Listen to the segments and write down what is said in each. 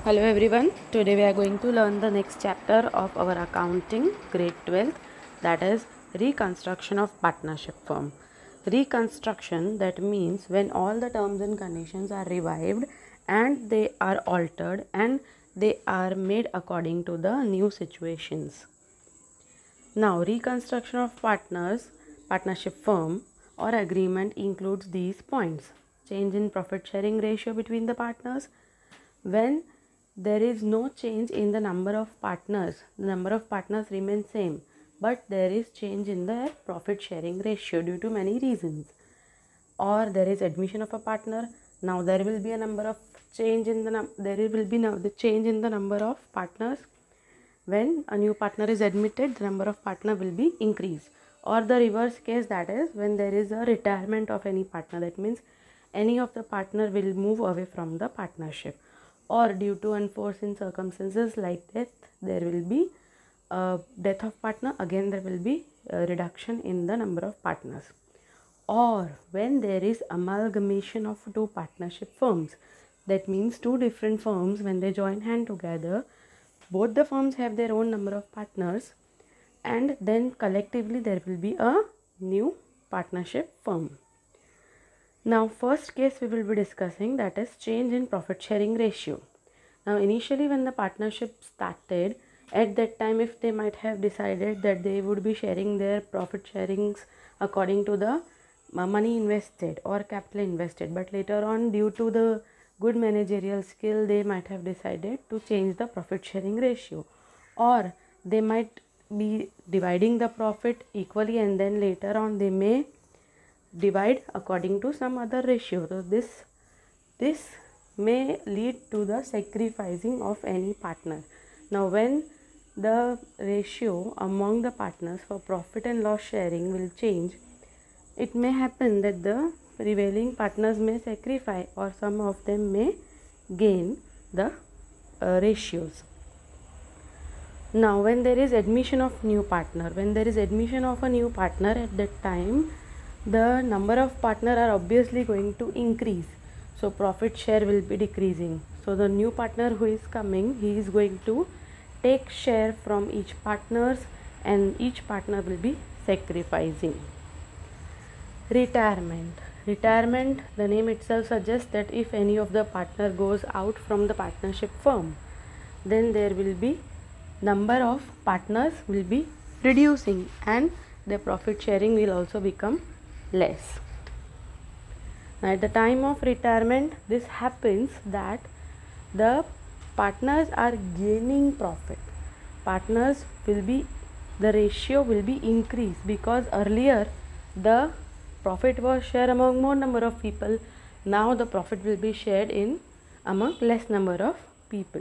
Hello everyone. Today we are going to learn the next chapter of our accounting grade 12, that is reconstruction of partnership firm. Reconstruction, that means when all the terms and conditions are revived and they are altered and they are made according to the new situations. Now reconstruction of partnership firm or agreement includes these points: change in profit sharing ratio between the partners. When there is no change in the number of partners, the number of partners remains same, but there is change in the profit sharing ratio due to many reasons. Or there is admission of a partner. Now there will be a number of change in the change in the number of partners. When a new partner is admitted, the number of partner will be increased. Or the reverse case, that is when there is a retirement of any partner, that means any of the partner will move away from the partnership. Or due to unforeseen circumstances like death, there will be death of partner, again there will be a reduction in the number of partners. Or when there is amalgamation of two partnership firms, that means two different firms, when they join hand together, both the firms have their own number of partners and then collectively there will be a new partnership firm. Now first case we will be discussing, that is change in profit sharing ratio. Now initially when the partnership started, at that time if they might have decided that they would be sharing their profit sharings according to the money invested or capital invested, but later on due to the good managerial skill they might have decided to change the profit sharing ratio, or they might be dividing the profit equally and then later on they may divide according to some other ratio. So this may lead to the sacrificing of any partner. Now when the ratio among the partners for profit and loss sharing will change, it may happen that the prevailing partners may sacrifice or some of them may gain the ratios. Now when there is admission of new partner, at that time the number of partners are obviously going to increase, so profit share will be decreasing. So the new partner who is coming, he is going to take share from each partners and each partner will be sacrificing. Retirement, the name itself suggests that if any of the partner goes out from the partnership firm, then there will be number of partners will be reducing and the profit sharing will also become less. Now at the time of retirement, this happens that the partners are gaining profit. The ratio will be increased, because earlier the profit was shared among more number of people. Now the profit will be shared among less number of people.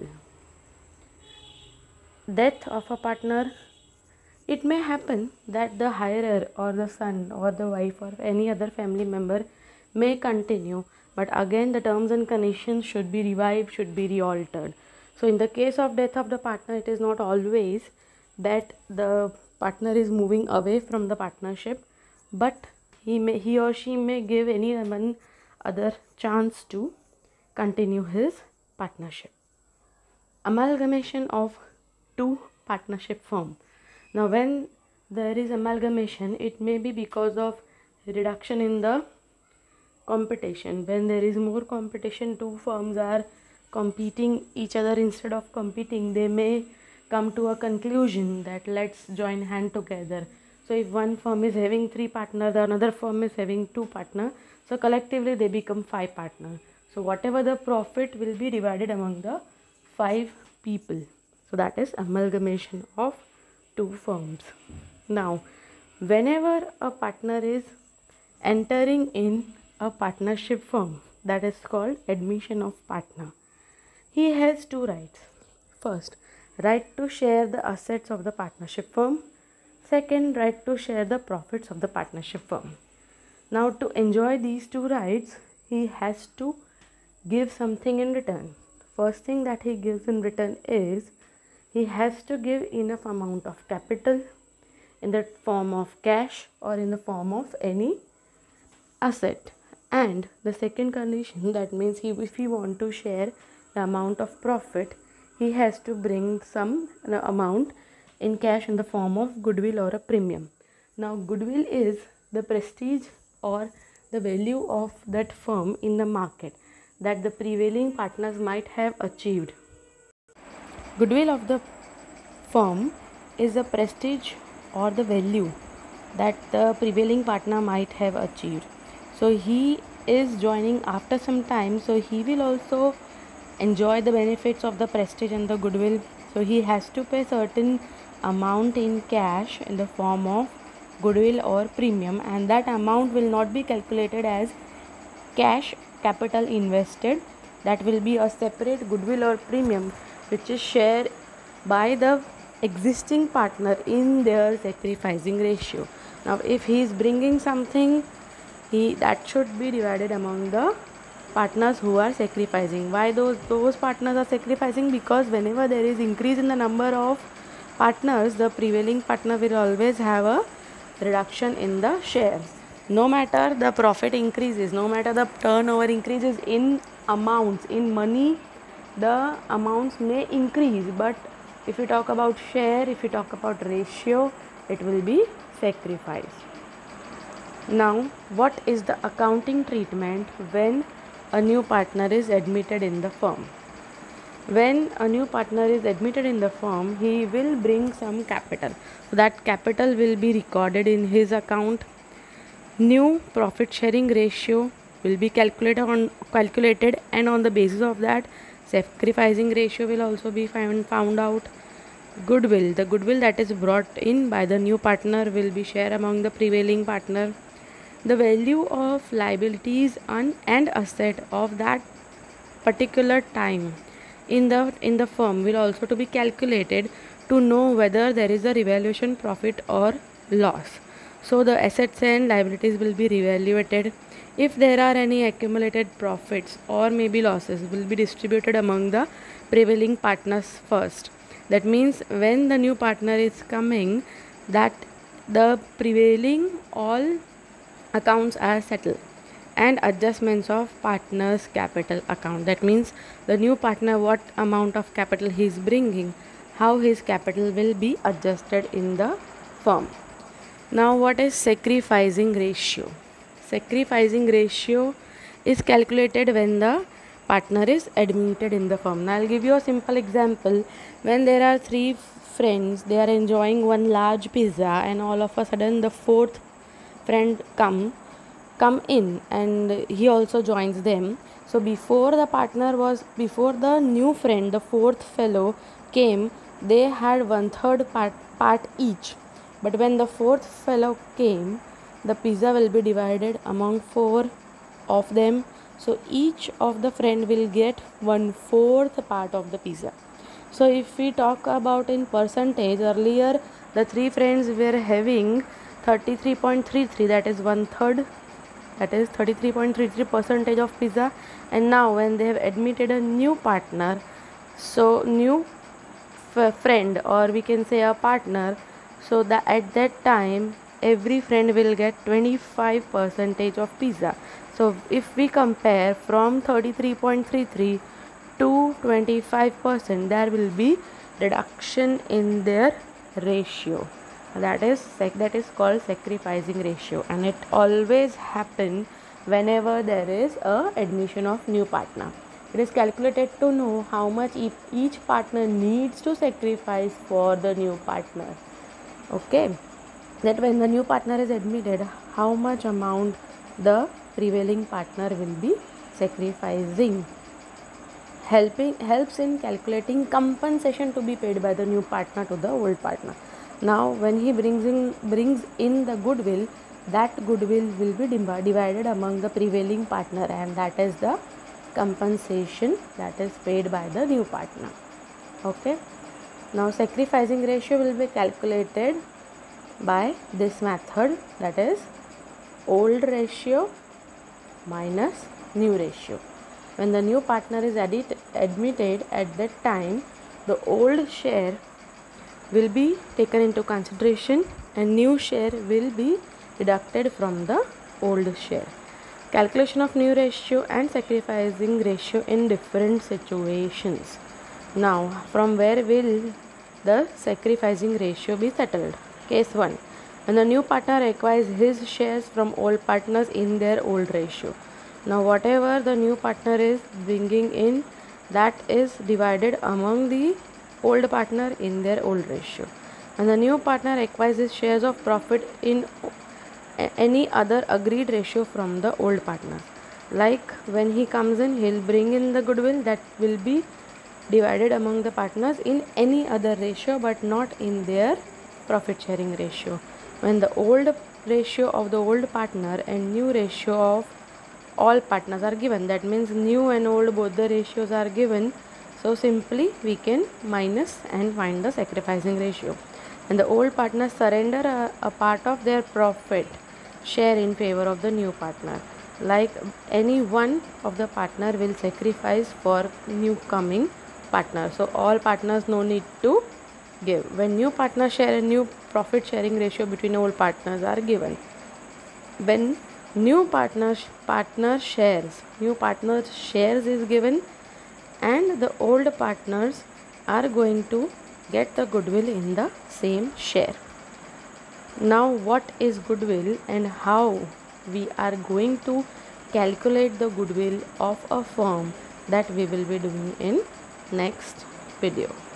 Death of a partner, it may happen that the hirer or the son or the wife or any other family member may continue, but again the terms and conditions should be revived, should be re-altered. So in the case of death of the partner, it is not always that the partner is moving away from the partnership, but he or she may give anyone other chance to continue his partnership. Amalgamation of two partnership firm. Now when there is amalgamation, it may be because of reduction in the competition. When there is more competition, two firms are competing each other instead of competing, they may come to a conclusion that let's join hand together. So if one firm is having 3 partners, the another firm is having 2 partners, so collectively they become 5 partners. So whatever the profit will be divided among the 5 people. So that is amalgamation of two firms. Now whenever a partner is entering in a partnership firm, that is called admission of partner, he has 2 rights. First, right to share the assets of the partnership firm. Second, right to share the profits of the partnership firm. Now to enjoy these 2 rights, he has to give something in return. First thing that he gives in return is he has to give enough amount of capital in the form of cash or in the form of any asset. And the second condition, that means if he want to share the amount of profit, he has to bring some amount in cash in the form of goodwill or a premium. Now goodwill is the prestige or the value of that firm in the market that the prevailing partners might have achieved. Goodwill of the firm is the prestige or the value that the prevailing partner might have achieved. So he is joining after some time, so he will also enjoy the benefits of the prestige and the goodwill. So he has to pay certain amount in cash in the form of goodwill or premium, and that amount will not be calculated as cash capital invested. That will be a separate goodwill or premium which is shared by the existing partner in their sacrificing ratio. Now if he is bringing something, that should be divided among the partners who are sacrificing. Why those partners are sacrificing? Because whenever there is increase in the number of partners, the prevailing partner will always have a reduction in the share. No matter the profit increases, no matter the turnover increases in amounts, in money, the amounts may increase, but if you talk about share, if you talk about ratio, it will be sacrificed. Now, what is the accounting treatment when a new partner is admitted in the firm? When a new partner is admitted in the firm, he will bring some capital. So that capital will be recorded in his account. New profit sharing ratio will be calculated, and on the basis of that, sacrificing ratio will also be found out. Goodwill, the goodwill that is brought in by the new partner will be shared among the prevailing partner. The value of liabilities and asset of that particular time in the firm will also to be calculated to know whether there is a revaluation profit or loss. So the assets and liabilities will be revaluated. If there are any accumulated profits or maybe losses, will be distributed among the prevailing partners first. That means when the new partner is coming, that the prevailing all accounts are settled and adjustments of partner's capital account. That means the new partner, what amount of capital he is bringing, how his capital will be adjusted in the firm. Now what is sacrificing ratio? Sacrificing ratio is calculated when the partner is admitted in the firm. Now I'll give you a simple example. When there are three friends, they are enjoying one large pizza, and all of a sudden the fourth friend come in and he also joins them. So before the new friend, the fourth fellow came, they had 1/3 part each. But when the fourth fellow came, the pizza will be divided among 4 of them. So each of the friend will get 1/4 part of the pizza. So if we talk about in percentage, earlier the three friends were having 33.33, that is 1/3, that is 33.33% of pizza. And now when they have admitted a new partner, so new friend, or we can say a partner, so that at that time every friend will get 25% of pizza. So if we compare from 33.33 to 25%, there will be reduction in their ratio. That is called sacrificing ratio, and it always happen whenever there is a admission of new partner. It is calculated to know how much each partner needs to sacrifice for the new partner. Okay, that when the new partner is admitted, how much amount the prevailing partner will be sacrificing. Helps in calculating compensation to be paid by the new partner to the old partner. Now when he brings in the goodwill, that goodwill will be divided among the prevailing partner, and that is the compensation that is paid by the new partner. Okay, now sacrificing ratio will be calculated by this method, that is old ratio minus new ratio. When the new partner is admitted, at that time the old share will be taken into consideration and new share will be deducted from the old share. Calculation of new ratio and sacrificing ratio in different situations. Now, from where will the sacrificing ratio be settled? Case 1. When the new partner acquires his shares from old partners in their old ratio. Now, whatever the new partner is bringing in, that is divided among the old partner in their old ratio. And the new partner acquires his shares of profit in any other agreed ratio from the old partner. Like when he comes in, he'll bring in the goodwill that will be divided among the partners in any other ratio but not in their profit sharing ratio. When the old ratio of the old partner and new ratio of all partners are given, that means new and old both the ratios are given, so simply we can minus and find the sacrificing ratio. And the old partners surrender a part of their profit share in favor of the new partner. Like any one of the partner will sacrifice for new coming partner. So all partners no need to give. When new partners share a new profit sharing ratio between old partners are given. When new partners shares is given, and the old partners are going to get the goodwill in the same share. Now, what is goodwill and how we are going to calculate the goodwill of a firm, that we will be doing in next video.